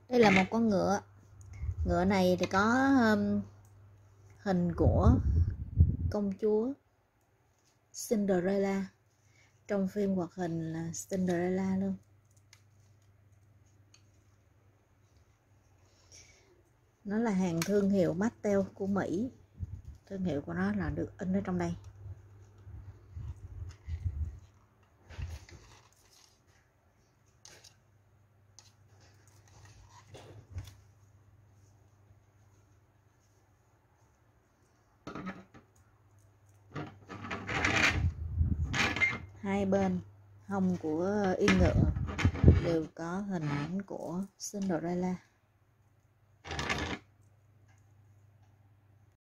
Đây là một con ngựa. Ngựa này thì có hình của công chúa Cinderella trong phim hoạt hình là Cinderella luôn. Nó là hàng thương hiệu Mattel của Mỹ. Thương hiệu của nó là được in ở trong đây. Hai bên hông của yên ngựa đều có hình ảnh của Cinderella.